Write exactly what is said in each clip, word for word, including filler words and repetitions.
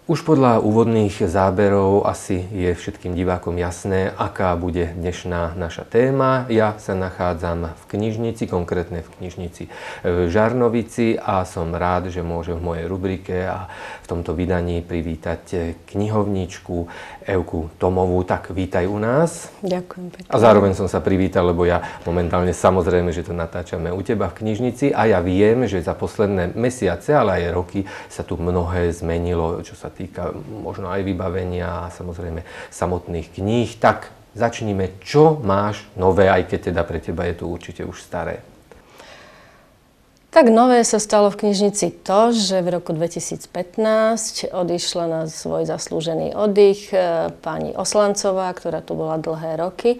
Už podľa úvodných záberov asi je všetkým divákom jasné, aká bude dnešná naša téma. Ja sa nachádzam v knižnici, konkrétne v knižnici v Žarnovici a som rád, že môžem v mojej rubrike a v tomto vydaní privítať knihovníčku Evku Tomovú. Tak vítaj u nás. Ďakujem pekne. A zároveň som sa privítal, lebo ja momentálne samozrejme, že to natáčame u teba v knižnici a ja viem, že za posledné mesiace, ale aj roky sa tu mnohé zmenilo, čo sa týka možno aj vybavenia a samozrejme samotných kníh. Tak začnime, čo máš nové, aj keď teda pre teba je to určite už staré. Tak nové sa stalo v knižnici to, že v roku dvetisícpätnásť odišla na svoj zaslúžený oddych pani Oslancová, ktorá tu bola dlhé roky.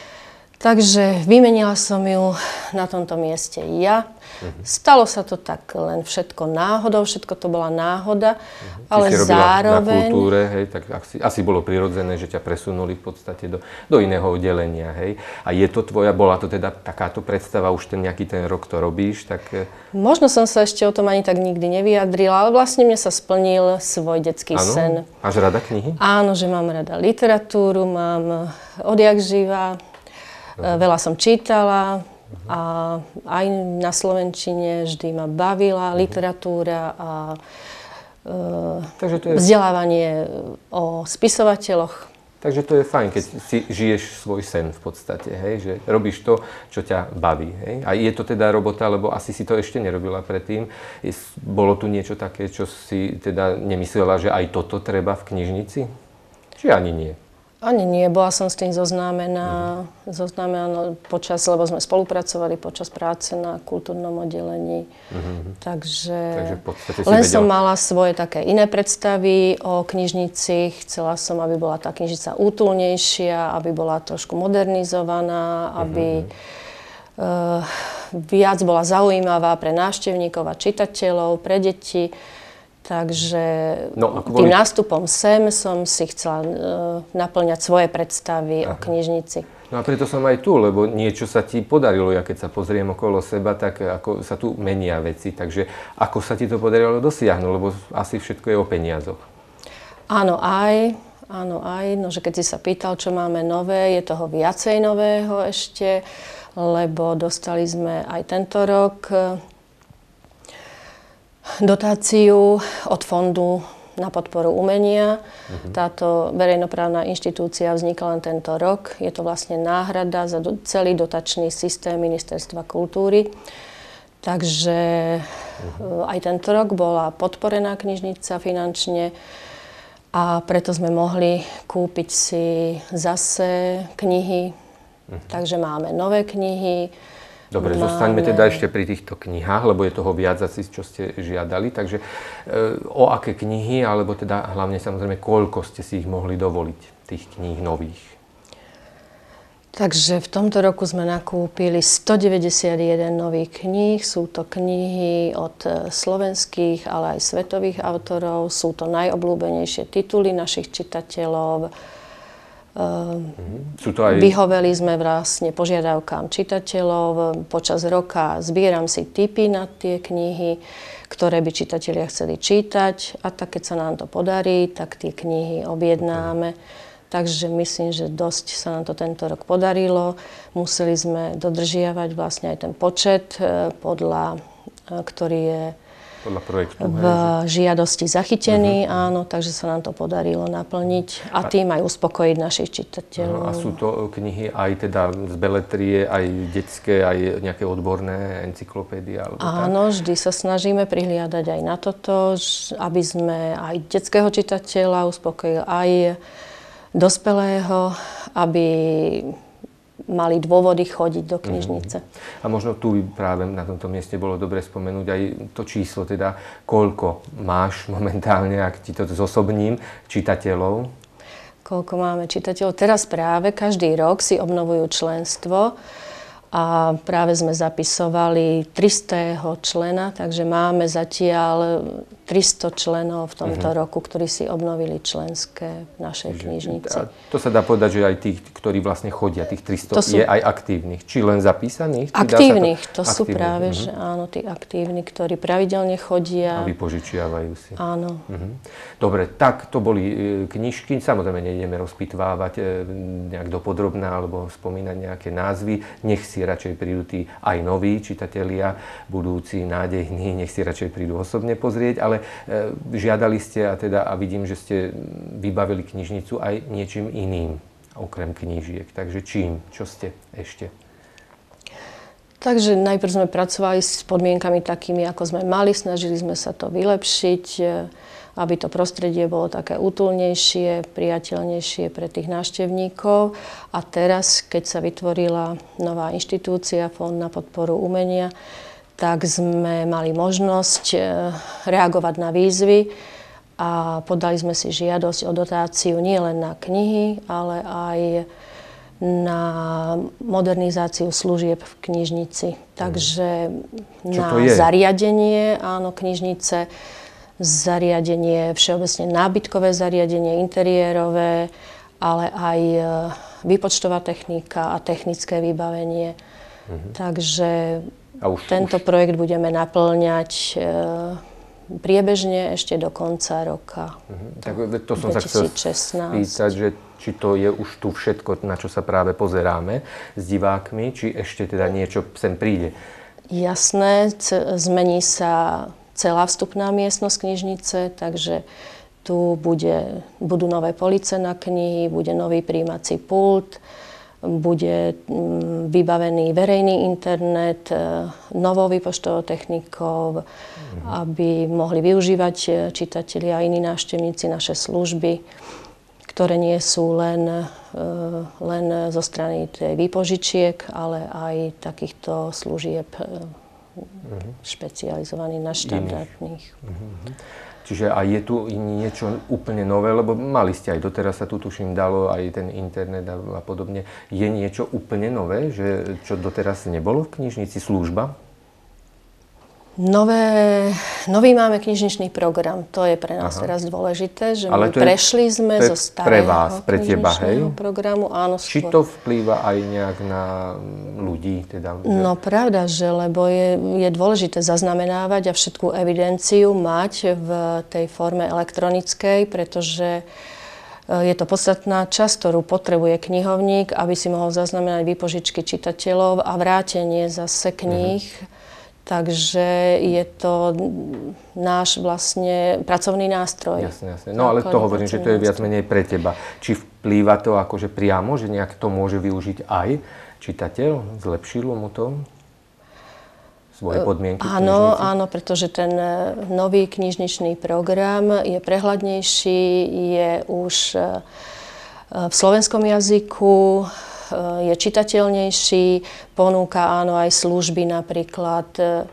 Takže vymenila som ju na tomto mieste ja. Uh-huh. Stalo sa to tak len všetko náhodou, všetko to bola náhoda, uh-huh. ale Ty si robila zároveň... na kultúre, hej, tak asi, asi bolo prirodzené, že ťa presunuli v podstate do, do iného oddelenia, hej. A je to tvoja, bola to teda takáto predstava, už ten nejaký ten rok to robíš, tak... Možno som sa ešte o tom ani tak nikdy nevyjadrila, ale vlastne mne sa splnil svoj detský ano? sen. Máš rada knihy? Áno, že mám rada literatúru, mám odjak živa. Veľa som čítala a aj na slovenčine vždy ma bavila literatúra a Takže to je... vzdelávanie o spisovateľoch. Takže to je fajn, keď si žiješ svoj sen v podstate, hej? Že robíš to, čo ťa baví. Hej? A je to teda robota, lebo asi si to ešte nerobila predtým. Bolo tu niečo také, čo si teda nemyslela, že aj toto treba v knižnici? Či ani nie? Ani nie, bola som s tým zoznámená, mm. zoznámená počas, lebo sme spolupracovali počas práce na kultúrnom oddelení. Mm-hmm. Takže, Takže v podstate si len vedela... som mala svoje také iné predstavy o knižnici. Chcela som, aby bola tá knižnica útulnejšia, aby bola trošku modernizovaná, mm-hmm. aby uh, viac bola zaujímavá pre návštevníkov a čitateľov, pre deti. Takže no, tým boli... nástupom sem som si chcela uh, naplňať svoje predstavy Aha. o knižnici. No a preto som aj tu, lebo niečo sa ti podarilo. Ja keď sa pozriem okolo seba, tak ako sa tu menia veci. Takže ako sa ti to podarilo dosiahnuť? Lebo asi všetko je o peniazoch. Áno, aj. Áno, aj. No, že keď si sa pýtal, čo máme nové, je toho viacej nového ešte, lebo dostali sme aj tento rok dotáciu od Fondu na podporu umenia. Uh-huh. Táto verejnoprávna inštitúcia vznikla len tento rok. Je to vlastne náhrada za do, celý dotačný systém Ministerstva kultúry. Takže uh-huh. aj tento rok bola podporená knižnica finančne a preto sme mohli kúpiť si zase knihy. Uh-huh. Takže máme nové knihy. Dobre, Máme... zostaňme teda ešte pri týchto knihách, lebo je toho viac asi, čo ste žiadali. Takže e, o aké knihy, alebo teda hlavne samozrejme, koľko ste si ich mohli dovoliť, tých kníh nových? Takže v tomto roku sme nakúpili stodeväťdesiatjeden nových kníh. Sú to knihy od slovenských, ale aj svetových autorov. Sú to najobľúbenejšie tituly našich čitateľov. Mm-hmm. Sú to aj... Vyhoveli sme vlastne požiadavkám čitateľov. Počas roka zbieram si tipy na tie knihy, ktoré by čitatelia chceli čítať. A tak, keď sa nám to podarí, tak tie knihy objednáme. Mm-hmm. Takže myslím, že dosť sa nám to tento rok podarilo. Museli sme dodržiavať vlastne aj ten počet, podľa, ktorý je podľa projektu, v hej, žiadosti zachytený, uh-huh. áno, takže sa nám to podarilo naplniť a tým aj uspokojiť našich čitateľov. No, a sú to knihy aj teda z beletrie, aj detské, aj nejaké odborné encyklopédie? Alebo áno, tak? Vždy sa snažíme prihliadať aj na toto, aby sme aj detského čitateľa uspokojili, aj dospelého, aby mali dôvody chodiť do knižnice. Mm-hmm. A možno tu práve na tomto mieste bolo dobre spomenúť aj to číslo, teda koľko máš momentálne, ak ti to zosobním, čitateľov? Koľko máme čitateľov? Teraz práve každý rok si obnovujú členstvo a práve sme zapisovali tristého člena, takže máme zatiaľ tristo členov v tomto uh-huh. roku, ktorí si obnovili členské v našej knižnici. A to sa dá povedať, že aj tí, ktorí vlastne chodia, tých tristo sú, je aj aktívnych. Či len zapísaných? Aktívnych, to, to aktívnych. sú práve, uh-huh. že áno, tí aktívni, ktorí pravidelne chodia. A vypožičiavajú si. Áno. Uh-huh. Dobre, tak to boli knižky. Samozrejme, nejdeme rozpitvávať nejak dopodrobná alebo spomínať nejaké názvy. Nech si radšej prídu tí aj noví čitatelia, budúci, nádejní, nech si radšej prídu osobne pozrieť, ale e, žiadali ste a teda a vidím, že ste vybavili knižnicu aj niečím iným, okrem knížiek. Takže čím? Čo ste ešte? Takže najprv sme pracovali s podmienkami takými, ako sme mali, snažili sme sa to vylepšiť, aby to prostredie bolo také útulnejšie, priateľnejšie pre tých návštevníkov. A teraz, keď sa vytvorila nová inštitúcia, Fond na podporu umenia, tak sme mali možnosť reagovať na výzvy a podali sme si žiadosť o dotáciu nielen na knihy, ale aj na modernizáciu služieb v knižnici. Takže Čo na to je? zariadenie, áno, knižnice, zariadenie, všeobecne nábytkové zariadenie, interiérové, ale aj výpočtová technika a technické vybavenie. Mhm. Takže a už, tento už... projekt budeme naplňať e, priebežne ešte do konca roka. Mhm. Tak to som dvetisícšestnásť. Sa chcel spýtať, že či to je už tu všetko, na čo sa práve pozeráme s divákmi, či ešte teda niečo sem príde. Jasné, c- zmení sa celá vstupná miestnosť knižnice, takže tu bude, budú nové police na knihy, bude nový prijímací pult, bude vybavený verejný internet, novou výpočtovou technikou, mm. aby mohli využívať čitatelia a iní návštevníci naše služby, ktoré nie sú len, len zo strany tej výpožičiek, ale aj takýchto služieb mm. špecializovaných na štandardných. Mm-hmm. Čiže aj je tu niečo úplne nové, lebo mali ste aj doteraz sa tu tuším dalo aj ten internet a, a podobne. Je niečo úplne nové, že čo doteraz nebolo v knižnici, služba? Nové, nový máme knižničný program. To je pre nás Aha. teraz dôležité, že ale my je, prešli sme zo starého pre vás, pre teba, hej? programu. Áno, či to vplýva aj nejak na ľudí? Teda, že... No pravda, že lebo je, je dôležité zaznamenávať a všetkú evidenciu mať v tej forme elektronickej, pretože je to podstatná časť, ktorú potrebuje knihovník, aby si mohol zaznamenať výpožičky čitateľov a vrátenie zase kníh. Mhm. Takže je to náš vlastne pracovný nástroj. Jasne, jasne. No ale to hovorím, že to je viac menej pre teba. Či vplýva to akože priamo, že nejak to môže využiť aj čitateľ? Zlepšilo mu to svoje podmienky? Áno, áno, pretože ten nový knižničný program je prehľadnejší, je už v slovenskom jazyku, je čitateľnejší, ponúka áno aj služby napríklad,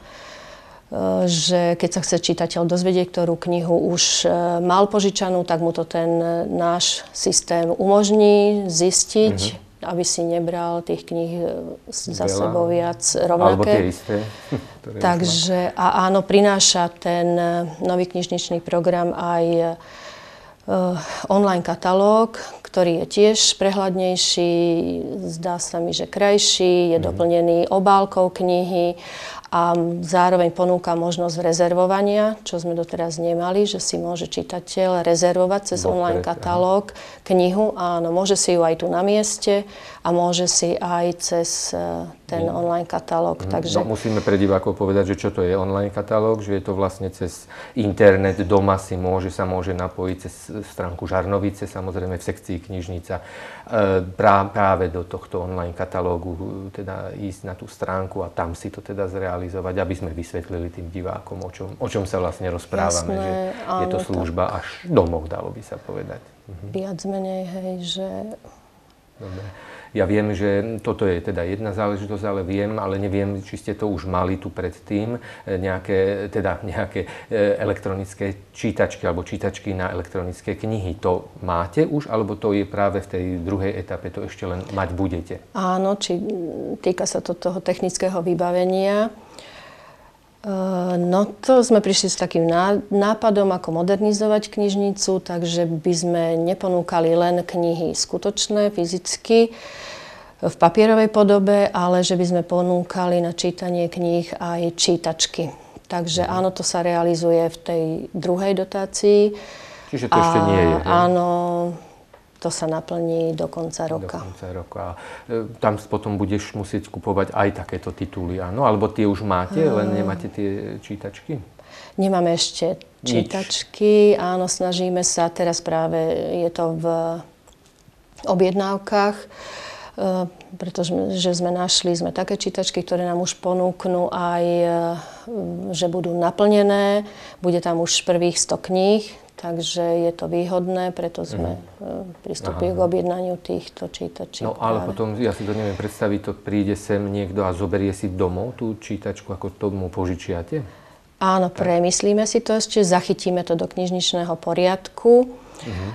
že keď sa chce čitateľ dozvedieť, ktorú knihu už mal požičanú, tak mu to ten náš systém umožní zistiť, mm-hmm. aby si nebral tých kníh za Veľa. sebou viac rovnaké. Alebo tie isté. Takže a áno, prináša ten nový knižničný program aj online katalóg, ktorý je tiež prehľadnejší, zdá sa mi, že krajší, je doplnený obálkou knihy a zároveň ponúka možnosť rezervovania, čo sme doteraz nemali, že si môže čitateľ rezervovať cez Bo, online katalóg aha. knihu. Áno, môže si ju aj tu na mieste a môže si aj cez ten mm. online katalóg. Mm. Takže... No, musíme pre divákov povedať, že čo to je online katalóg, že je to vlastne cez internet, doma si môže, sa môže napojiť cez stránku Žarnovice, samozrejme v sekcii knižnica, Prá, práve do tohto online katalógu teda ísť na tú stránku a tam si to teda zrealizovať, aby sme vysvetlili tým divákom, o čom, o čom sa vlastne rozprávame, Jasné, že áno, je to služba tak. až domov, dalo by sa povedať. Mhm. Viac menej, hej, že... Dobre. Ja viem, že toto je teda jedna záležitosť, ale viem, ale neviem, či ste to už mali tu predtým, nejaké, teda nejaké elektronické čítačky alebo čítačky na elektronické knihy. To máte už, alebo to je práve v tej druhej etape, to ešte len mať budete? Áno, či týka sa to toho technického vybavenia. No to sme prišli s takým nápadom, ako modernizovať knižnicu, takže by sme neponúkali len knihy skutočné, fyzicky, v papierovej podobe, ale že by sme ponúkali na čítanie kníh aj čítačky. Takže áno, to sa realizuje v tej druhej dotácii. Čiže to a, ešte nie je, hej? Áno, to sa naplní do konca roka. Do konca roka. A e, tam potom budeš musieť kupovať aj takéto tituly, áno? Alebo tie už máte, uh, len nemáte tie čítačky? Nemáme ešte čítačky. Nič. Áno, snažíme sa. Teraz práve je to v objednávkach. Pretože že sme našli sme také čítačky, ktoré nám už ponúknú aj, že budú naplnené. Bude tam už prvých sto kníh, takže je to výhodné, preto sme mm. pristúpili k objednaniu týchto čítačiek. No ale práve. Potom, ja si to neviem predstaviť, to príde sem niekto a zoberie si domov tú čítačku, ako tomu požičiate? Áno, tak. Premyslíme si to ešte, zachytíme to do knižničného poriadku. Mm.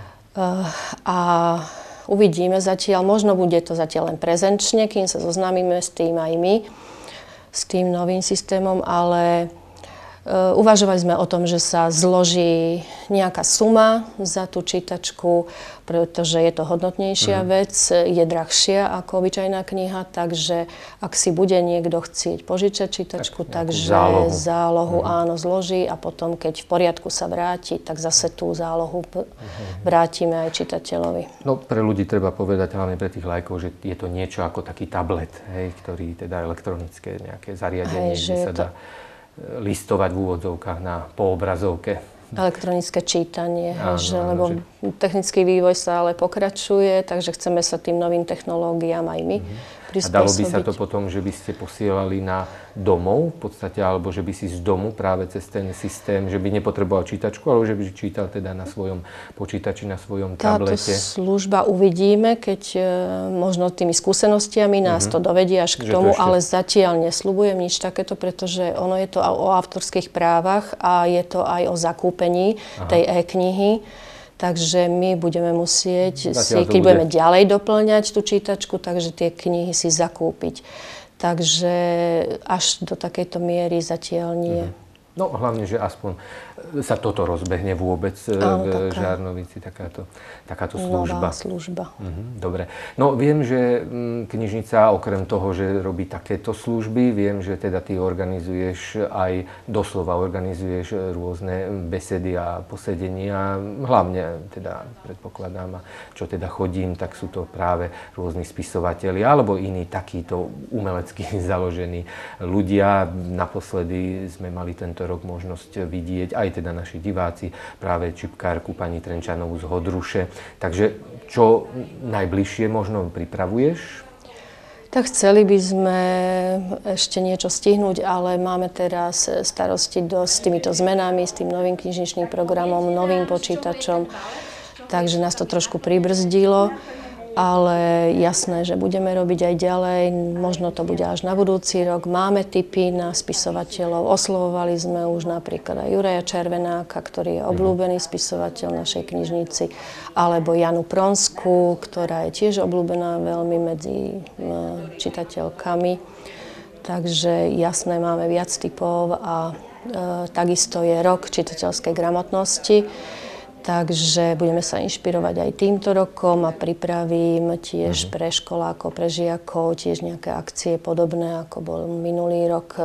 A uvidíme zatiaľ, možno bude to zatiaľ len prezenčne, kým sa zoznámime s tým aj my, s tým novým systémom, ale uh, uvažovali sme o tom, že sa zloží nejaká suma za tú čítačku, pretože je to hodnotnejšia mm. vec, je drahšia ako obyčajná kniha, takže ak si bude niekto chcieť požičať čítačku, tak, takže zálohu, zálohu mm. áno, zloží a potom, keď v poriadku sa vráti, tak zase tú zálohu mm. vrátime aj čitateľovi. No pre ľudí treba povedať, hlavne pre tých lajkov, že je to niečo ako taký tablet, hej, ktorý teda elektronické nejaké zariadenie, hej, kde sa dá to listovať v úvodzovkách na poobrazovke. Elektronické čítanie, áno, že, lebo že... technický vývoj stále pokračuje, takže chceme sa tým novým technológiám aj my mm-hmm. prispôsobiť. A dalo by sa to potom, že by ste posielali na domov v podstate, alebo že by si z domu práve cez ten systém, že by nepotreboval čítačku, ale že by čítal teda na svojom počítači, na svojom tablete? Táto služba uvidíme, keď e, možno tými skúsenostiami nás mm-hmm. to dovedie až k že tomu, to ešte... ale zatiaľ nesľubujem nič takéto, pretože ono je to o autorských právach a je to aj o zakúpení Aha. tej e-knihy. Takže my budeme musieť, si, keď bude. budeme ďalej doplňať tú čítačku, takže tie knihy si zakúpiť. Takže až do takejto miery zatiaľ nie. Mhm. No hlavne, že aspoň sa toto rozbehne vôbec Áno, v taká. Žarnovici, takáto, takáto služba. Nová služba. Mhm, dobre. No viem, že knižnica okrem toho, že robí takéto služby, viem, že teda ty organizuješ aj, doslova organizuješ rôzne besedy a posedenia. Hlavne teda predpokladám, a čo teda chodím, tak sú to práve rôzni spisovatelia alebo iní takíto umelecky založení ľudia. Naposledy sme mali tento rok možnosť vidieť aj teda naši diváci, práve čipkárku pani Trenčanovú z Hodruše. Takže čo najbližšie možno pripravuješ? Tak chceli by sme ešte niečo stihnúť, ale máme teraz starosti dosť s týmito zmenami, s tým novým knižničným programom, novým počítačom, takže nás to trošku pribrzdilo. Ale jasné, že budeme robiť aj ďalej, možno to bude až na budúci rok. Máme tipy na spisovateľov, oslovovali sme už napríklad aj Juraja Červenáka, ktorý je obľúbený spisovateľ našej knižnici, alebo Janu Pronsku, ktorá je tiež obľúbená veľmi medzi čitateľkami. Takže jasné, máme viac tipov a e, takisto je rok čitateľskej gramotnosti. Takže budeme sa inšpirovať aj týmto rokom a pripravím tiež pre školákov, pre žiakov, tiež nejaké akcie podobné, ako bol minulý rok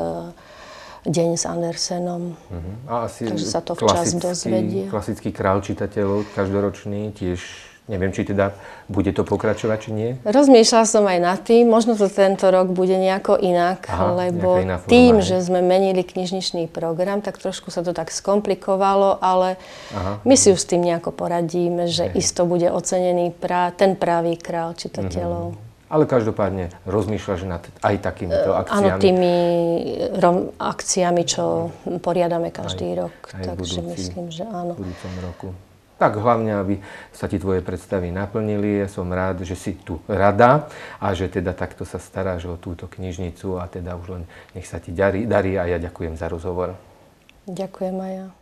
Deň s Andersenom. Uh-huh. A asi Takže sa to včas dozvedie. Klasický král čitateľov, každoročný, tiež neviem, či teda bude to pokračovať, či nie? Rozmýšľala som aj nad tým, možno to tento rok bude nejako inak, Aha, lebo forma, tým, že sme menili knižničný program, tak trošku sa to tak skomplikovalo, ale Aha, my si už s tým nejako poradíme, že hej. isto bude ocenený prá, ten pravý král čitateľov. Mm-hmm. Ale každopádne rozmýšľaš nad aj takýmito akciami? Áno, tými rom, akciami, čo poriadame každý aj, rok, aj takže budúci, myslím, že áno. V budúcom roku. Tak hlavne, aby sa ti tvoje predstavy naplnili. Ja som rád, že si tu rada a že teda takto sa staráš o túto knižnicu a teda už len nech sa ti darí, darí a ja ďakujem za rozhovor. Ďakujem aj ja.